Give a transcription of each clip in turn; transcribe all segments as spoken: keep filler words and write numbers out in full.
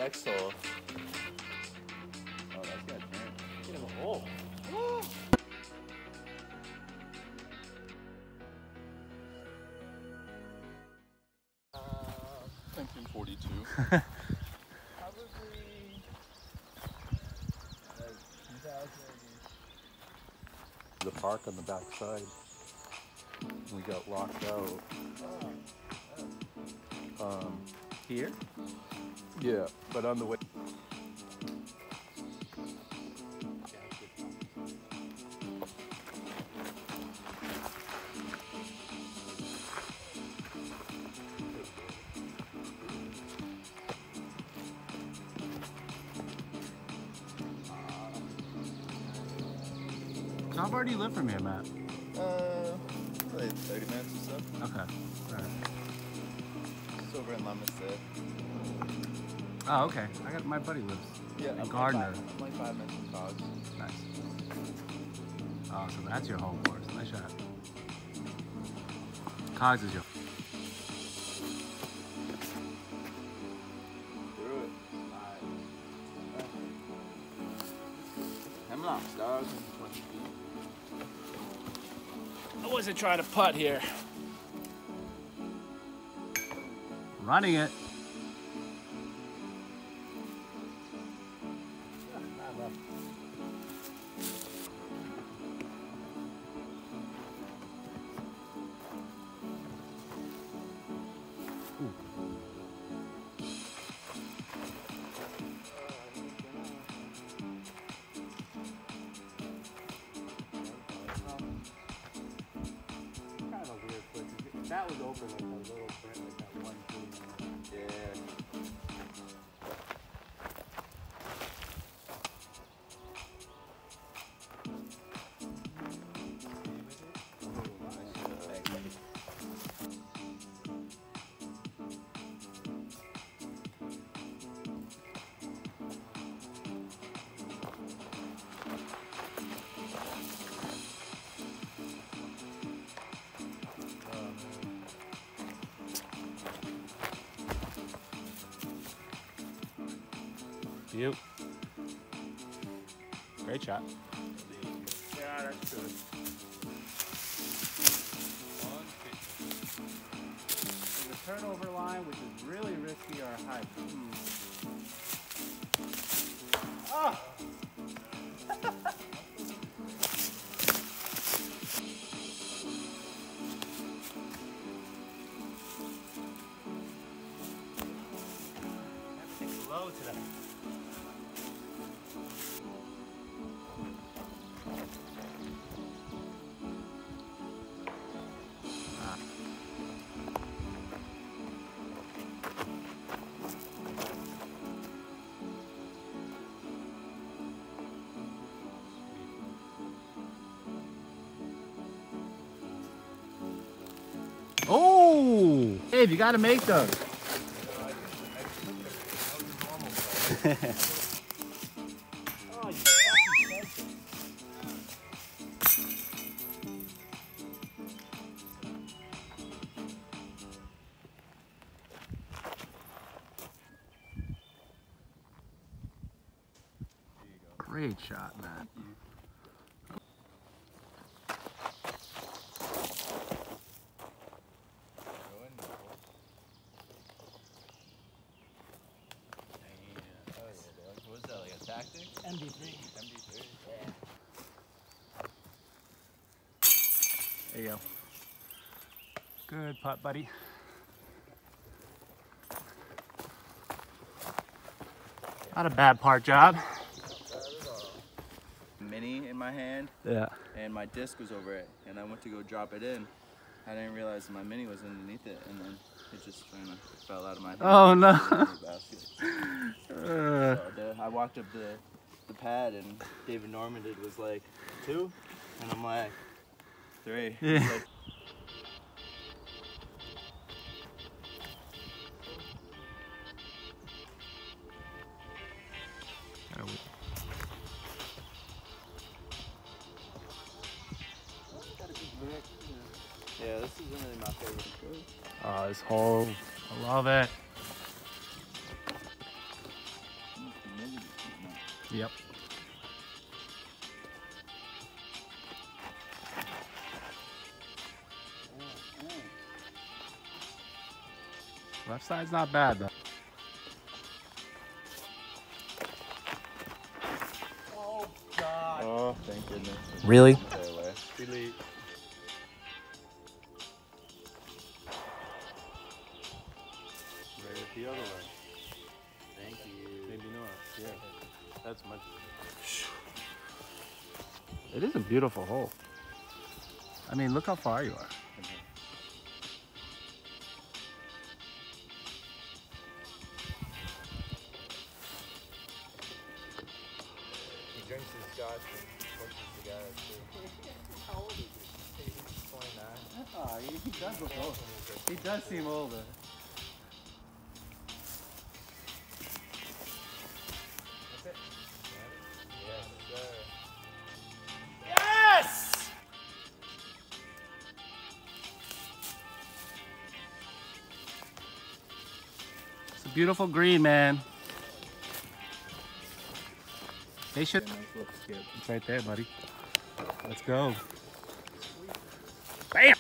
next hole. Oh, that's got turn. Get him a hole. Uh, nineteen forty-two. Probably uh, two thousand. The park on the back side. We got locked out. Um, Here? yeah, but on the way. How far do you live from here, Matt? Uh, like thirty minutes or so. Okay. Alright. It's over in Leominster. Oh, okay. I got my buddy lives Yeah, in I'm Gardner. Like five, I'm like five minutes from Cogs. Nice. Oh, so that's your home course. Nice shot. Cogs is your. Through it. Hemlocks, dog. twenty feet. I wasn't trying to putt here. Running it. That was open like a little print, like that one thing. Yeah. You. Great shot. Yeah, that's good. The turnover line, which is really risky, or high. Hmm. Oh! Everything's low today. Oh! Dave, you gotta make those. Oh, you fucking said it. Great shot, Matt. M D three. M D three. Yeah. There you go. Good putt, buddy. Not a bad part job. Mini in my hand, Yeah. and my disc was over it, and I went to go drop it in. I didn't realize my mini was underneath it, and then it just kind of fell out of my hand. Oh no. So the, I walked up the, the pad, and David Norman did was like, two? And I'm like, three. Yeah. He's like, yeah, this isn't really my favorite approach. Oh, this hole. I love it. Yep. Left side's not bad though. Oh God! Oh, thank goodness. Really? Stay away. Delete. Right at the other way. Thank you. Maybe not. Yeah. That's much. It is a beautiful hole. I mean, look how far you are. He drinks his scotch and smokes his cigars too. How old is he? He's twenty-nine. Oh, he, he does look old. He does seem older. That's it. Yes, sir. Yes! It's a beautiful green, man. They should. Nice little skip. It's right there, buddy. Let's go. Bam!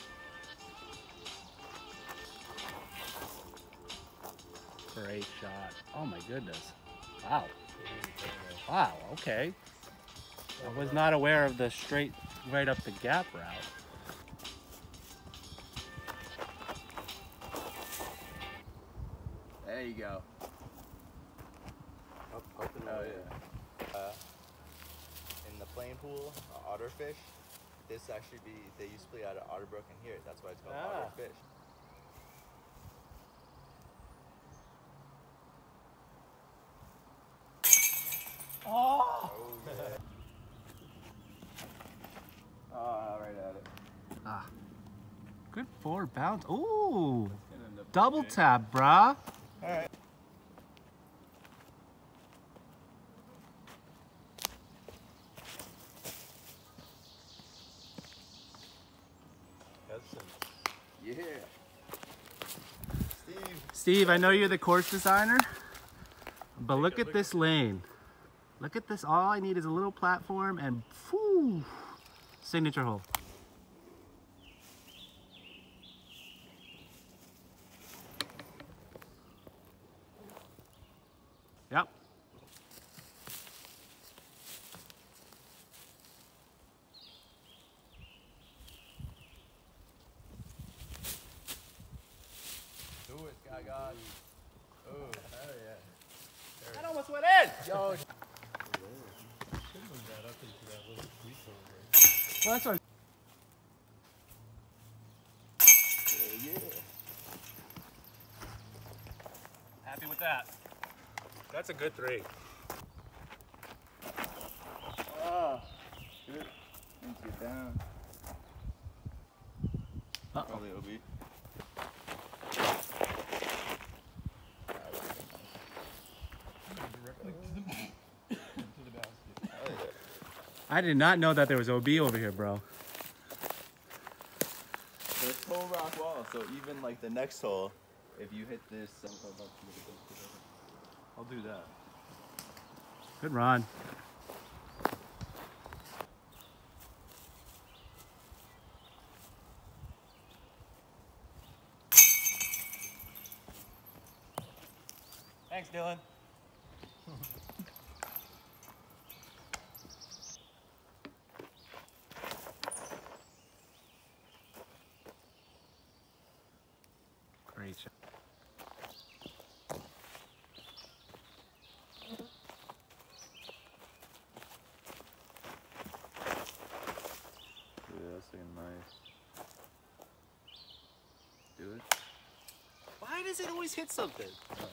Great shot. Oh my goodness. Wow. Wow, okay. I was not aware of the straight right up the gap route. There you go. Up, up and Oh away. yeah. Uh, in the plain pool, uh, otter fish. This actually be they used to play out of Otterbrook and here. That's why it's called Ah. otter fish. Oh! Oh yeah. Oh, right at it. Ah. Good forward bounce. Ooh! Double tap, brah. All right. Hudson. Yeah. Steve. Steve, I know you're the course designer, but look at this lane. Look at this. All I need is a little platform and whew, signature hole. Yep. Do it, Sky God. Oh, hell yeah. That almost went in. Yo. Well, that's what. Yeah. Happy with that. That's a good three. Ah. Good. Needs to get down. Uh-oh. Probably O B. I did not know that there was O B over here, bro. There's whole rock wall, so even like the next hole, if you hit this, I'll do that. Good run. Thanks, Dylan. Great shot. yeah, that's looking nice. Do it. Why does it always hit something?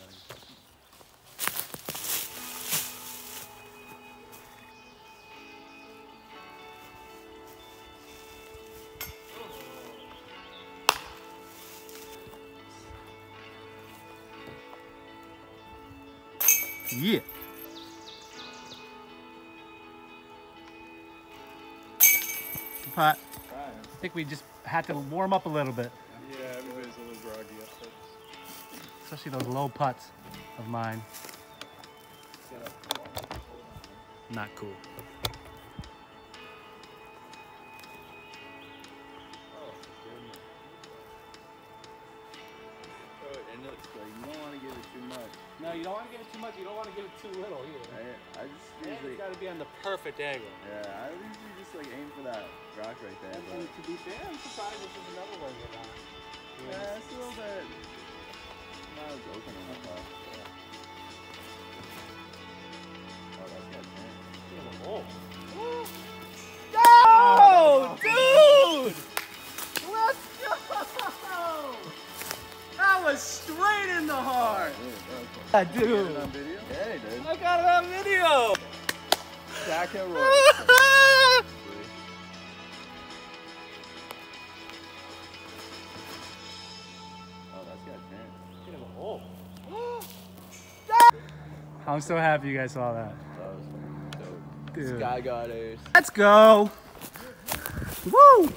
Yeah. Putt. I think we just had to warm up a little bit, Yeah, everybody's a little groggy up there. especially those low putts of mine. Not cool. Oh, goodness. Oh, and it looks good. You don't want to give it too much. No, you don't want to give it too much. You don't want to give it too little either. I, I just And usually, it's got to be on the perfect angle. yeah, I usually just like aim for that rock right there. And, But and to be fair, I'm surprised this is another one you're not. yeah, it's a little bit not as open on the top. Yeah. Oh, that's got a chance. Oh. Oh, dude! Let's go! That was straight in the heart. I Yeah, Did you dude. get it on video? Yeah, he did. I got it on video. Back at Royalston. Oh, that's got a chance. Hit him a hole. I'm so happy you guys saw that. That was dope. Dude. Sky got ace. Let's go. Woo!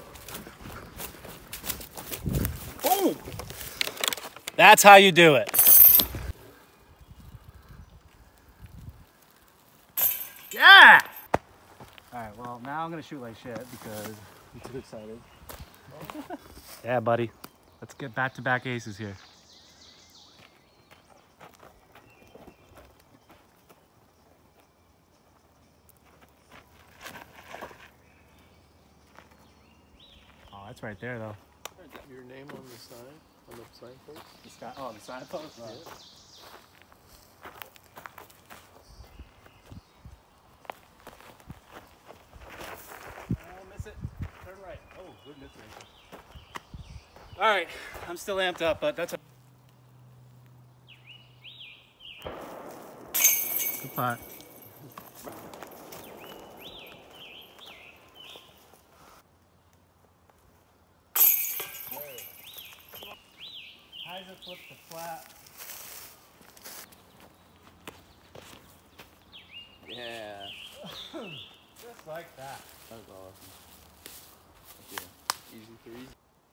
Boom. That's how you do it. Yeah! Alright, well, now I'm gonna shoot like shit because I'm too excited. Yeah, buddy. Let's get back-to-back aces here. Oh, that's right there, though. Your name on the sign, on the signpost? The sky, oh, the signpost? Yeah. Oh, miss it. Turn right. Oh, good miss range. All right, I'm still amped up, but that's a good putt. Heiser flipped the flat. Yeah. Just like that. That was awesome. Yeah. Easy threes.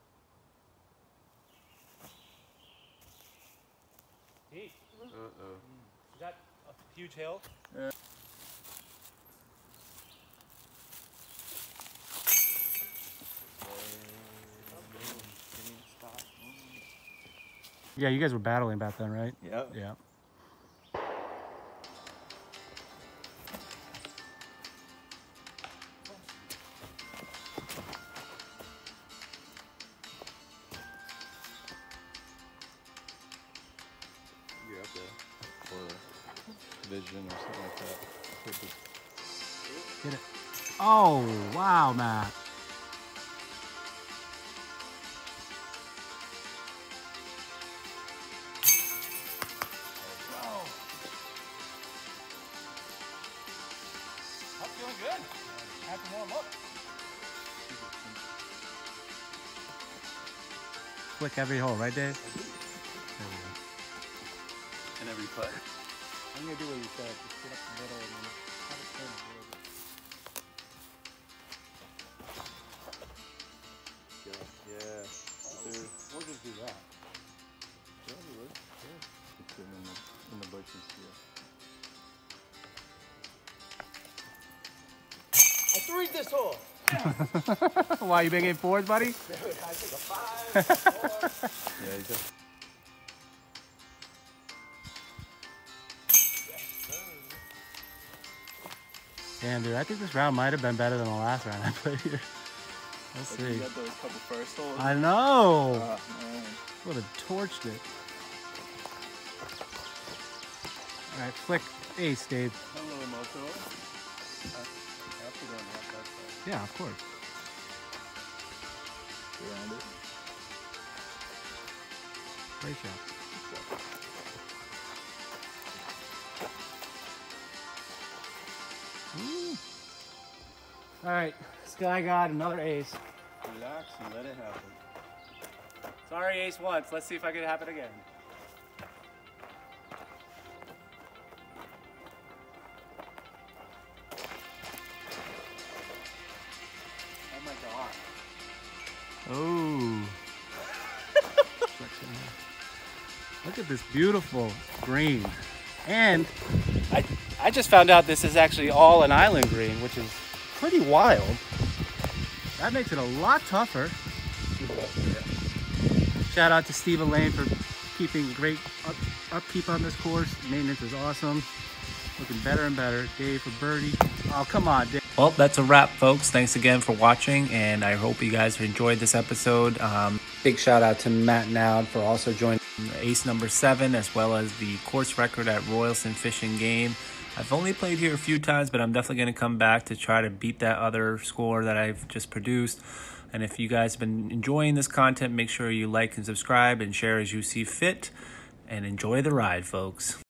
Deep. Uh-oh. Is that a huge hill? Yeah. Yeah, you guys were battling back then, right? Yep. Yeah. You're up there. Or vision or something like that. Get it. Oh, wow, Matt. I'm feeling good. Have to warm up. Flick every hole, right, Dave? There we go. And every putt. I'm gonna do what you said. Just get up the middle and then have it turn a little bit. Yeah. Dude. We'll just do that. Yeah, we would. Yeah. It's in the, in the bushes here. I threed this hole. Why, you been getting fours, buddy? I took a five, four. Yeah, you just. Damn, dude, I think this round might have been better than the last round I played here. Let's You see. got those couple first holes. I know. Oh, man. Would have torched it. All right, flick ace, Dave. A little moto. After going off that side. Yeah, of course. Around it. Great shot. Ooh. All right, Sky got another ace. Relax and let it happen. Sorry, ace once. Let's see if I can happen again. Oh my god. Oh. Look at this beautiful green. And I, I just found out this is actually all an island green, which is pretty wild. That makes it a lot tougher. Shout out to Steve Elaine for keeping great up, upkeep on this course. Maintenance is awesome. Looking better and better. Dave for birdie. Oh, come on, Dave. Well, that's a wrap, folks. Thanks again for watching, and I hope you guys enjoyed this episode. Um, big shout out to Matt Nowd for also joining ace number seven, as well as the course record at Royalston Fish and Game. I've only played here a few times, but I'm definitely going to come back to try to beat that other score that I've just produced. And if you guys have been enjoying this content, make sure you like and subscribe and share as you see fit. And enjoy the ride, folks.